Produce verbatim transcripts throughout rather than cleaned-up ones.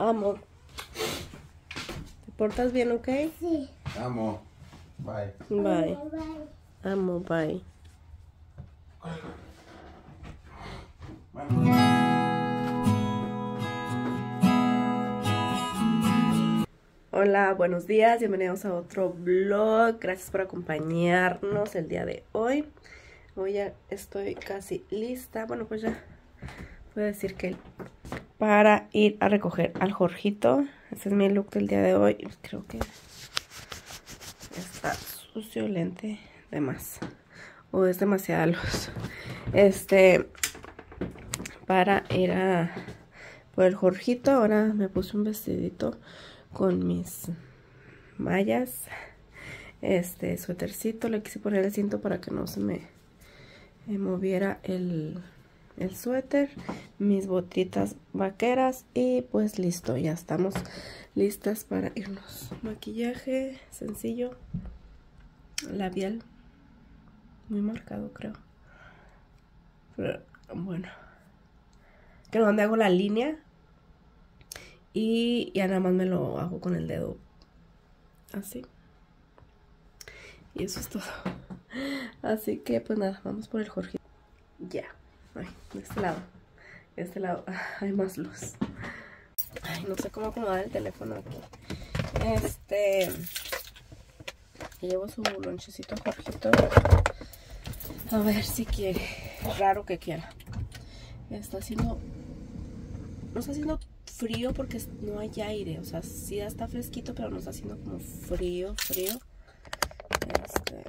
amo. ¿Te portas bien, ok? Sí. Amo. Bye. Bye. Bye, bye. Amo, bye. Hola, buenos días, bienvenidos a otro vlog. Gracias por acompañarnos el día de hoy. Hoy ya estoy casi lista. Bueno, pues ya puedo decir que para ir a recoger al Jorgito. Ese es mi look del día de hoy. Creo que está sucio el lente de más. O es demasiada luz. Este, para ir a por el Jorgito. Ahora me puse un vestidito con mis mallas, este suétercito. Le quise poner el cinto para que no se me, me moviera el, el suéter, mis botitas vaqueras y pues listo, ya estamos listas para irnos. Maquillaje sencillo, labial muy marcado creo, pero bueno, que donde hago la línea. Y ya nada más me lo hago con el dedo. Así. Y eso es todo. Así que pues nada, vamos por el Jorge. Ya. Ay, de este lado. De este lado. Ah, hay más luz. Ay, no sé cómo acomodar el teléfono aquí. Este. Llevo su lonchecito a Jorgito. A ver si quiere. Raro que quiera. Está haciendo. No está haciendo frío porque no hay aire, o sea, sí está fresquito, pero no está haciendo como frío, frío. Este,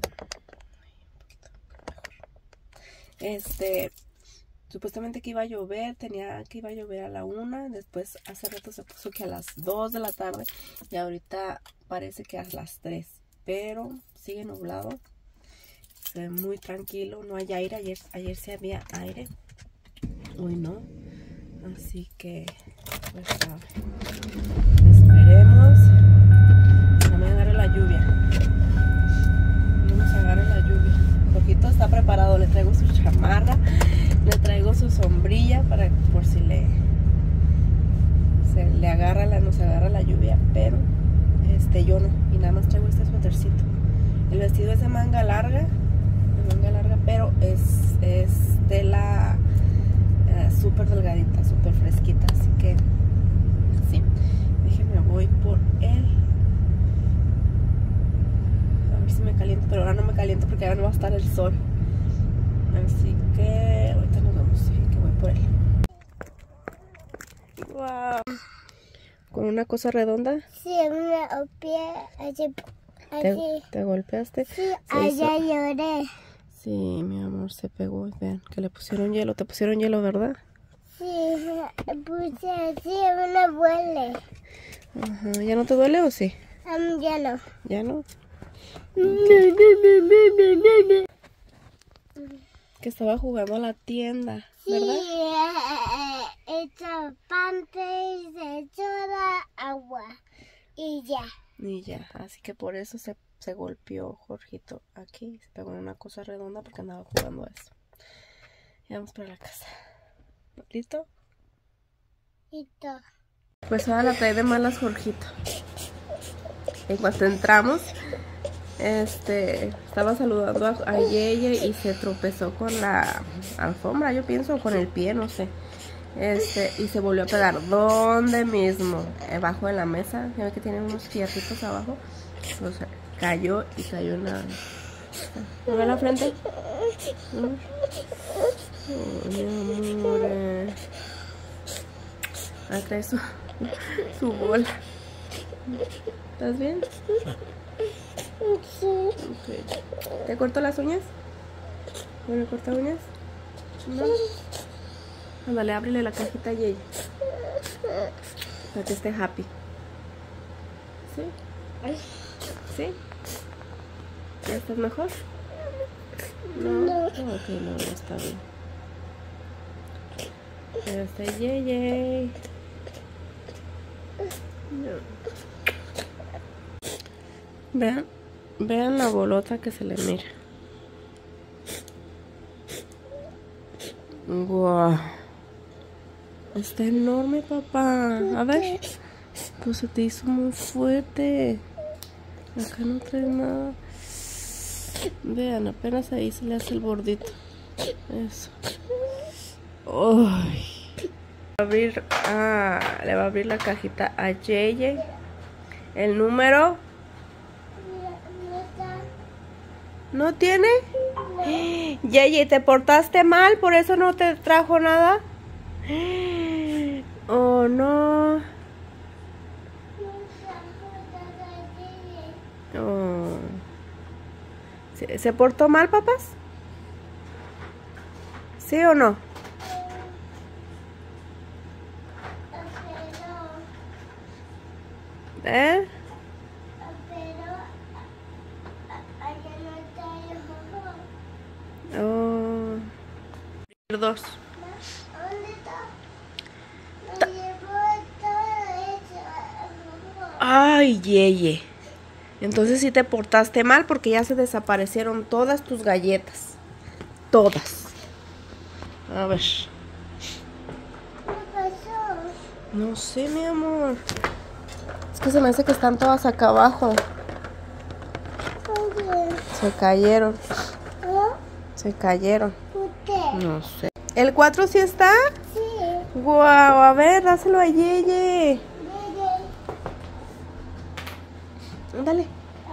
este, supuestamente que iba a llover, tenía que iba a llover a la una, después hace rato se puso que a las dos de la tarde y ahorita parece que a las tres, pero sigue nublado, se ve muy tranquilo, no hay aire, ayer, ayer sí había aire, hoy no, así que pues a ver, esperemos que no me agarre la lluvia, no nos agarre la lluvia. Jorgito está preparado, le traigo su chamarra, le traigo su sombrilla para por si le se le agarra la, nos agarra la lluvia, pero este yo no, y nada más traigo este suétercito. El vestido es de manga larga, de manga larga, pero es, es tela uh, súper delgadita, súper fresquita, así que sí, déjenme voy por él. A ver si me caliento, pero ahora no me caliento porque ahora no va a estar el sol. Así que ahorita nos vemos, así que voy por él. Wow. ¿Con una cosa redonda? Sí, me golpeé así. ¿Te, ¿Te golpeaste? Sí, allá lloré. Sí, mi amor, se pegó. Vean, que le pusieron hielo. Te pusieron hielo, ¿verdad? Sí, puse así, me duele. Ajá, ¿ya no te duele o sí? Um, ya no. ¿Ya no? Okay. Que estaba jugando a la tienda, ¿verdad? Sí, he hecho pantes, he hecho agua y ya. Y ya, así que por eso se, se golpeó Jorgito aquí. Se pegó en una cosa redonda porque andaba jugando a eso. Ya vamos para la casa. ¿Listo? Listo. Pues ahora la trae de malas Jorgito. En cuanto entramos, este, estaba saludando a, a Yeye y se tropezó con la alfombra, yo pienso, con el pie, no sé. Este, y se volvió a pegar donde mismo, debajo de la mesa. Ya ve que tiene unos fierritos abajo. O sea, cayó y cayó en la... ¿Me ve la frente? Oh, mi amor. Ahí trae su, su bola. ¿Estás bien? Sí. Okay. ¿Te corto las uñas? ¿No le corta uñas? No. Ándale, ábrele la cajita a Yeye para que esté happy. ¿Sí? ¿Sí? ¿Ya estás mejor? No. No. Ok, no, no está bien. Pero está Yeye. No. Vean, vean la bolota que se le mira. Wow. Está enorme, papá. A ver. Pues se te hizo muy fuerte. Acá no trae nada. Vean, apenas ahí se le hace el bordito. Eso. Ay. Va a abrir, ah, le va a abrir la cajita a Yeye. El número. ¿No tiene? Yeye, ¿te portaste mal? ¿Por eso no te trajo nada? Oh, no. Oh. ¿Se, ¿Se portó mal, papás? ¿Sí o no? ¿Eh? Oh. Dos. Ay, Yeye. Entonces sí te portaste mal porque ya se desaparecieron todas tus galletas. Todas. A ver. ¿Qué pasó? No sé, mi amor. Es que se me hace que están todas acá abajo. Oye, Se cayeron. ¿no? Se cayeron. ¿Por qué? No sé. ¿El cuatro sí está? Sí. Guau, a ver, dáselo a Yeye. Dale.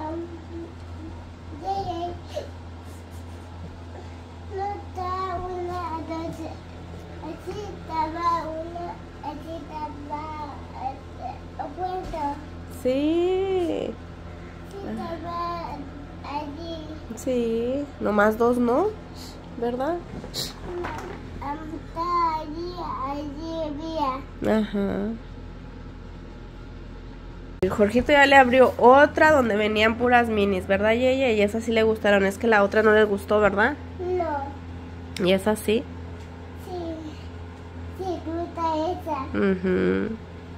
No está una, dos, así estaba una, así estaba puesto, Sí. así estaba allí, Sí. Nomás dos, ¿no? ¿Verdad? está allí, allí había. Ajá. El Jorgito ya le abrió otra donde venían puras minis, ¿verdad, Yeye? Y esas sí le gustaron. Es que la otra no les gustó, ¿verdad? No, Y esa sí. sí, sí, gusta esa. Mhm.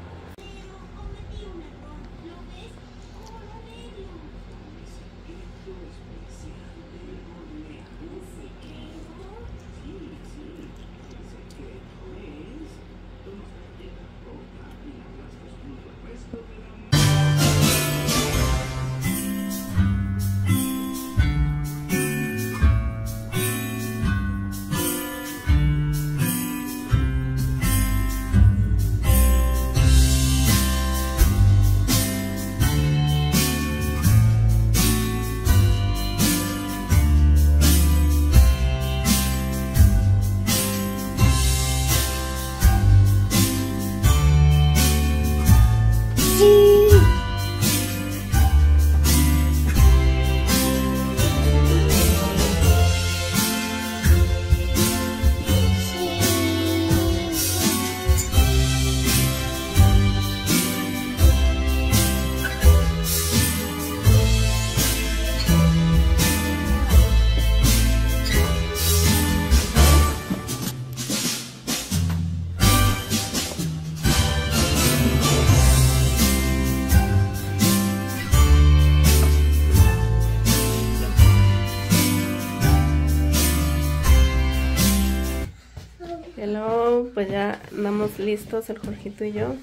Hello, pues ya andamos listos el Jorgito y yo.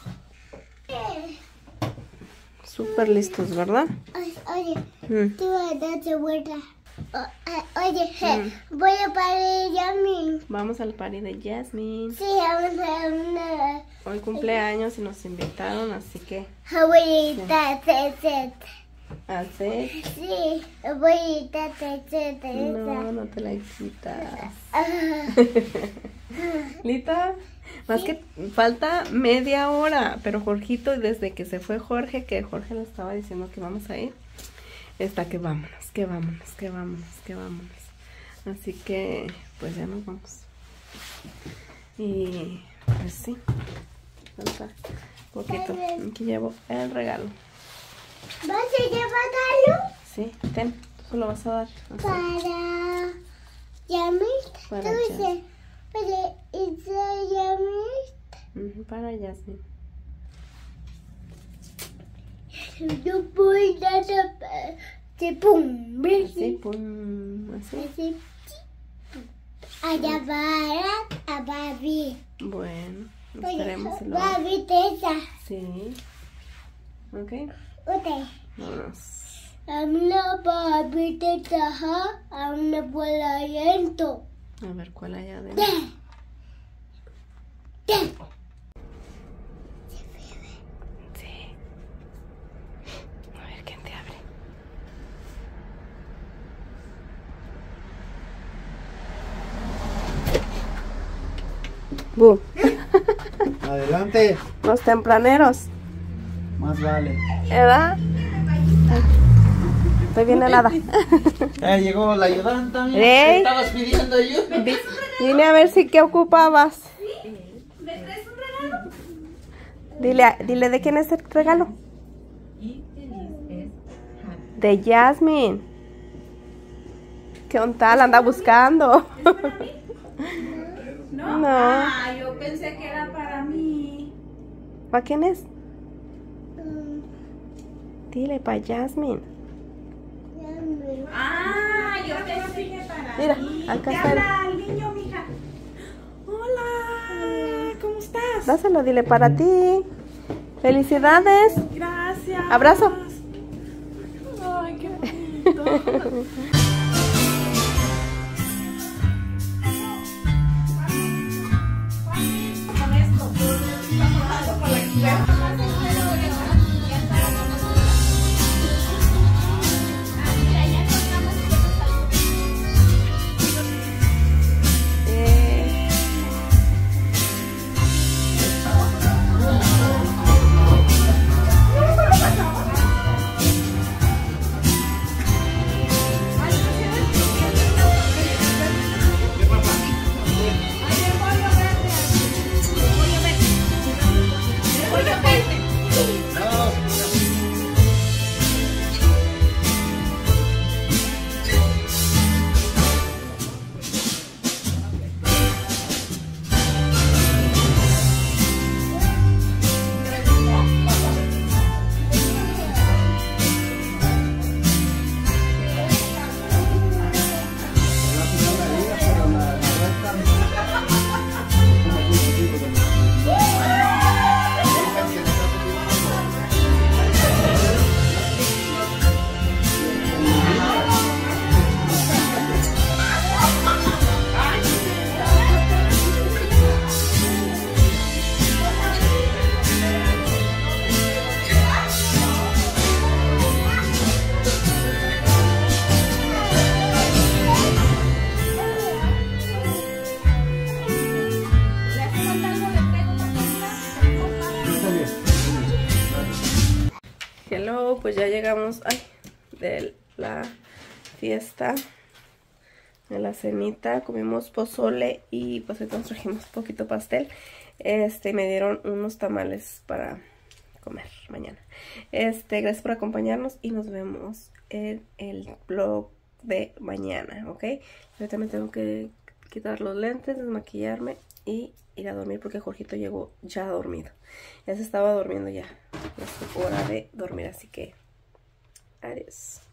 Súper listos, ¿verdad? Oye, Mm. tú vas a darte vuelta. O- eh, Oye, je, voy a parar ya mi. Vamos al party de Jasmine. Sí, vamos a una Hoy cumpleaños y nos invitaron, así que abuelita, tete. hace. Sí, abuelita, tete. No, no te la quitas. Ah, ¿Lita? Más que falta media hora, pero Jorgito, desde que se fue Jorge, que Jorge le estaba diciendo que vamos a ir, está que vámonos, que vámonos, que vámonos, que vámonos. Así que, pues ya nos vamos. Y, pues sí, falta poquito. Aquí llevo el regalo. ¿Vas a llevarlo? Sí, ten, tú se lo vas a dar. Así. Para Yamil. Para Tú dices, oye, ¿y se Yamil? Ujú, para Jasmine. Yo voy a dar de pum, Así, pum, así. así. Allá va a Barbie. Bueno. Esperemos. Y luego... Babiteta. Sí. Ok. Ute. Vámonos. Amna babiteta ha. Amna polayento. A ver cuál hay adentro. Te. Sí. A ver quién te abre. Boom. Adelante. Los tempraneros. Más vale. ¿Verdad? Estoy bien helada. Ya llegó la ayudanta. Mira, Ey. ¿qué estabas pidiendo yo? Vine a ver si qué ocupabas. ¿Me traes un regalo? Dile, a- dile de quién es el regalo. De Jasmine. ¿Qué onda? La anda buscando. ¿No? No. Ah, yo pensé que era para mí. ¿Para quién es? Dile, para Jasmine. Ah, yo pensé que para Mira, mí. acá Te está el- habla el niño, mija. Hola, ¿cómo estás? Dáselo, dile para ti. Felicidades. Gracias. Abrazo. Ay, qué bonito. Con esto. Por la experta. Eh, Hello, pues ya llegamos ay, de la fiesta, de la cenita, comimos pozole y pues ahorita nos trajimos un poquito pastel. Este, me dieron unos tamales para comer mañana. Este, gracias por acompañarnos y nos vemos en el vlog de mañana, ¿ok? Yo también tengo que quitar los lentes, desmaquillarme y ir a dormir porque Jorgito llegó ya dormido. Ya se estaba durmiendo ya. Es hora de dormir, así que adiós.